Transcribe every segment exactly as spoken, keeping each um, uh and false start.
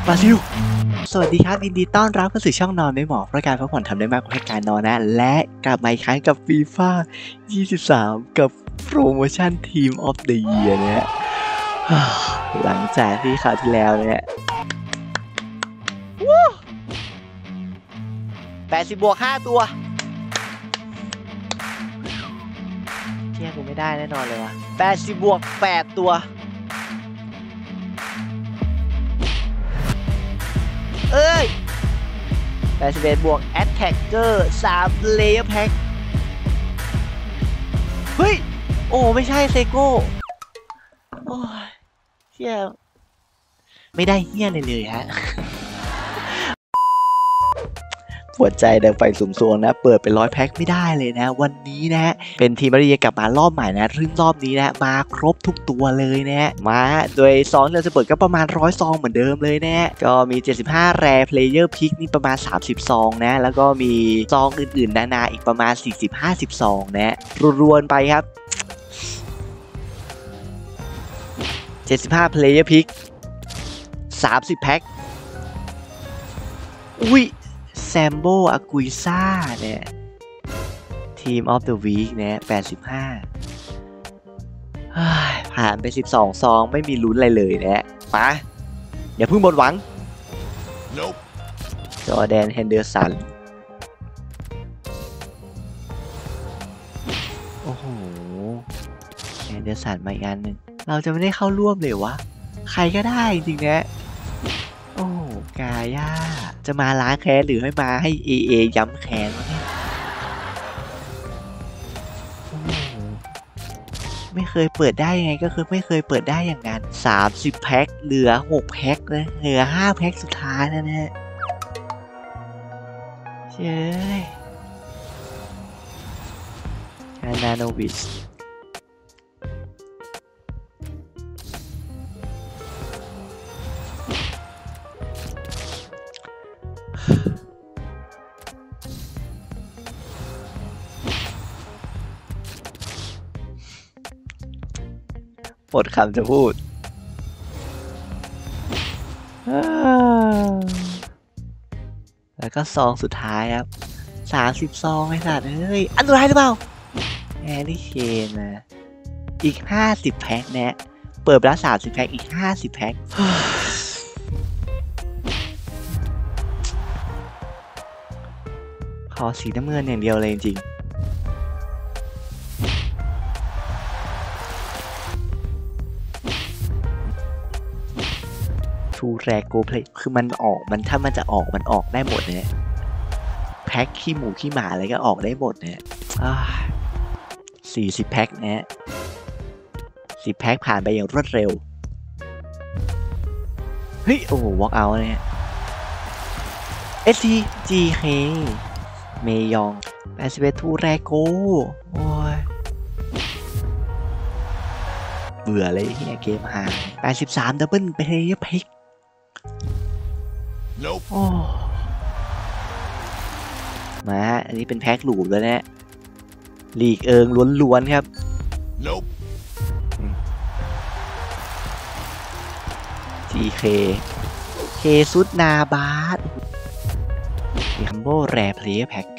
บราซิลสวัสดีครับยินดีต้อนรับเข้าสู่ช่องนอนไม่หมอเพราะการพักผ่อนทำได้มากกว่าแค่การนอนนะและกลับมาอีกครั้งกับฟีฟ่ายี่สิบสามกับโปรโมชั่นทีมออฟเดอะเยียร์เนี่ยหลังจากที่คราวที่แล้วเนี่ยแปดสิบบวกห้าตัวเที่ยกูไม่ได้แน่นอนเลยวะแปดสิบบวกแปดตัวเอ้ยแปดสิบเอ็ดบวกแอตแทคเกอร์สามเลเยอร์แพ็คเฮ้ยโอ้ไม่ใช่เซโก้โอ้ยเฮียไม่ได้เฮียเลยเลยฮะปวดใจเดินไปสุ่มซวงนะเปิดเป็นร้อยแพ็คไม่ได้เลยนะวันนี้นะฮะเป็นทีมมาริยากลับมารอบใหม่นะซึ่งรอบนี้นะมาครบทุกตัวเลยนะมาโดยซองที่เราจะเปิดก็ประมาณร้อยซองเหมือนเดิมเลยนะก็มีเจ็ดสิบห้าแรร์เพลเยอร์พิกนี่ประมาณสามสิบซองนะแล้วก็มีซองอื่นๆนานาอีกประมาณ สี่สิบห้าสิบ ซองนะรวนๆไปครับเจ็ดสิบห้าเพลเยอร์พิกสามสิบแพ็คอุ้ยแซมโบอากุยซ่าเนี่ยทีมออฟเดอะวีคเนี่ยแปดสิบห้าผ่านไปสิบสองซองไม่มีลุ้นอะไรเลยเนี่ยมาอย่าเพิ่งหมดหวัง nope. จอร์แดนเฮนเดอร์สันโอ้โหเฮนเดอร์สันมาอีกอันหนึ่งเราจะไม่ได้เข้าร่วมเลยวะใครก็ได้จริงๆนะโอ้กาย่าจะมาล้างแค้นหรือให้มาให้ เอ เอ ย้ำแค้นวะเนี่ยไม่เคยเปิดได้ยังไงก็คือไม่เคยเปิดได้อย่างนั้นสามสิบแพ็คเหลือหกแพ็คนะเหลือห้าแพ็คสุดท้ายแล้วนะเจ้ยฮานาโนวิชหมดคำจะพูดแล้วก็ซองสุดท้ายครับสามสิบซองไอ้สัตว์เฮ้ยอันสุดท้ายหรือเปล่าแฮร์รี่เคนนะอีกห้าสิบแพ็คแนะเปิดแล้วสามสิบแพ็คอีกห้าสิบแพ็คขอสีน้ำเงินอย่างเดียวเลยจริงทูแรโกเพลย์คือมันออกมันถ้ามันจะออกมันออกได้หมดเนี่ยแพ็คขี้หมูขี้หมาอะไรก็ออกได้หมดเนี่ยสี่สิบแพ็คเนี่ยสิบแพ็คผ่านไปอย่างรวดเร็วเฮ้ยโอ้โหวอล์กเอาท์เนี่ย เอส ซี จี เค เมยองแปดสิบเอ็ดทูแรโกโอ้ยเบื่อเลยเฮียเกมห่างแปดสิบสามดับเบิลเพลย์พิกโอ้มาอันนี้เป็นแพ็คหลูบแล้วเนี่ยลีกเอิงล้วนๆครับ nope. จี เค เคซุดนาบาสคัมโบแรเพลย์แพ็ค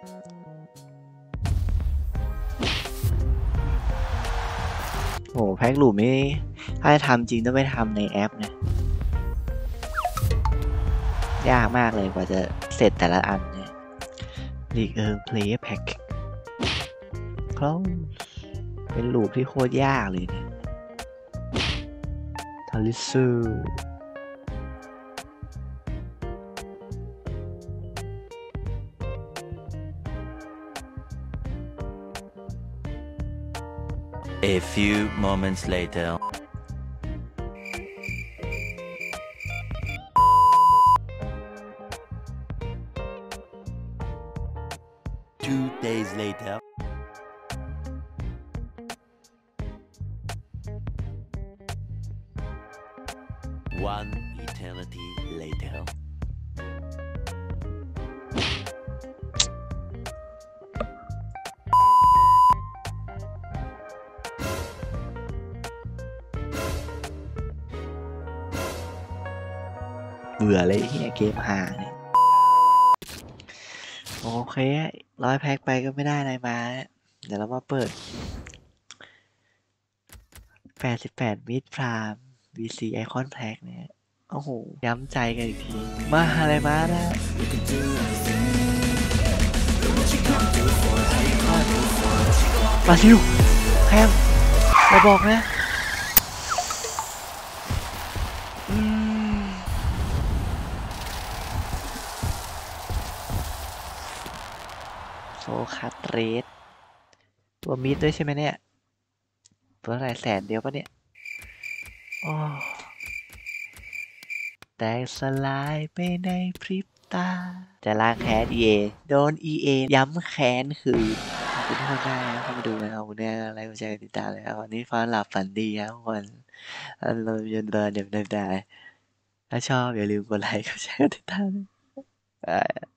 โอ้แพ็คหลูบไม่ถ้าจะทำจริงต้องไปทำในแอปนะยากมากเลยกว่าจะเสร็จแต่ละอันเนี่ยลีกเอิงเพลย์แพ็คเขาเป็นลูปที่โคตรยากเลยเนี่ยทาริซู A few moments later. Two days later. One eternity later. บื่อเลยเฮียเกมหาเนี่ยโอเคร้อยแพ็คไปก็ไม่ได้อะไรมาเดี๋ยวเรามาเปิดแปดสิบแปดมิดพราม วี ซี ไอคอนแพ็คเนี่ยโอ้โหย้ำใจกันอีกทีมาอะไรมานะมาซิลแคมมาบอกนะอืมโซคัตเรสตัวมิดด้วยใช่ไหมเนี่ยตัวไหนแสนเดียวปะเนี่ยโอ้แตกสลายไปในพริบตาจะล้างแค้น อี เอ โดน อี เอ ย้ำแค้นคือขอบคุณทุกคนได้นะเข้ามาดูนะครับขอบคุณเนี่ยอะไรก็แชร์ติดตามเลยครับวันนี้ฟ้าหลับฝันดีครับทุกคนเราเย็นเดินเดี๋ยวได้ถ้าชอบอย่าลืมกดไลค์กดแชร์ติดตาม